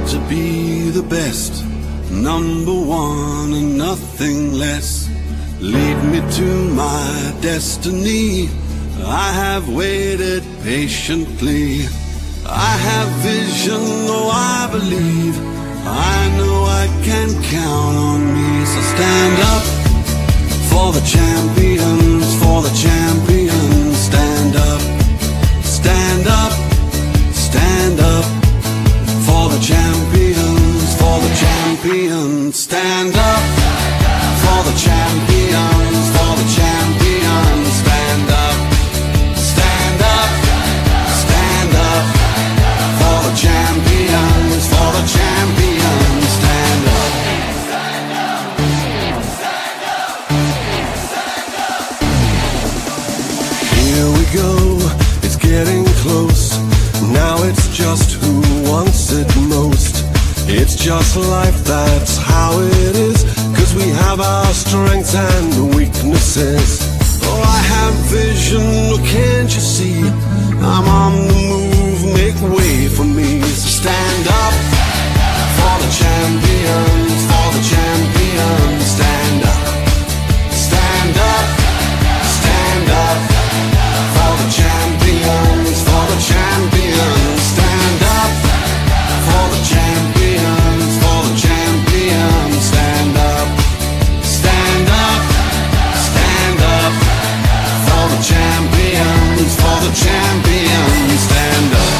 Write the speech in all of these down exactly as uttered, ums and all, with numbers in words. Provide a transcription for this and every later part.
to be the best, number one and nothing less. Lead me to my destiny. I have waited patiently. I have vision, oh I believe. I know I can count on me. So stand up for the champions, for the champions. Stand up, stand up, stand up for the champions, for the champions. Stand up for the champions, for the champions. Stand up, stand up, stand up for the champions, for the champions. Stand up. Here we go, it's getting close. Now it's just who wants it most. It's just life, that's how it is. Cause we have our strengths and weaknesses. Oh, I have vision, oh can't you see? I'm on the move, make way for me. So stand up for the champions, for the champions. Stand up, stand up, stand up for the champions, for the champions. Stand up for the champions, for the champions. Stand up, stand up, stand up for the champions, for the champions. Stand up.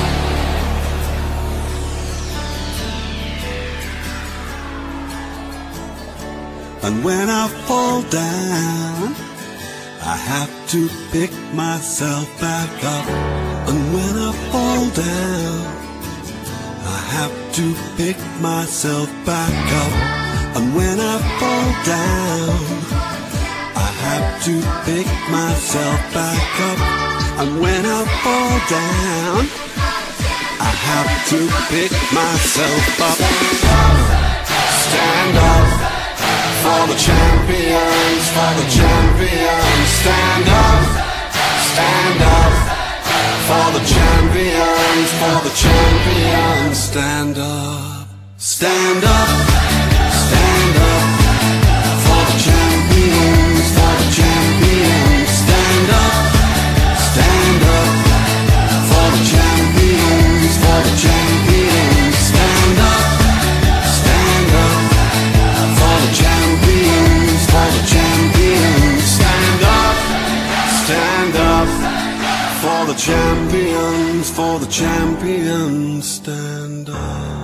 And when I fall down, I have to pick myself back up. And when I fall down, I have to pick myself back up. And when I fall down, I have to pick myself back up. And when I fall down, I have to pick myself up. Stand up for the champions, for the champions. Stand up, stand up for the champions, for the champions. Stand up, stand up, stand up for the champions, for the champions. Stand up, stand up for the champions, for the champions. Stand up, stand up for the champions, for the champions. Stand up, stand up for the champions, for the champions. Stand up.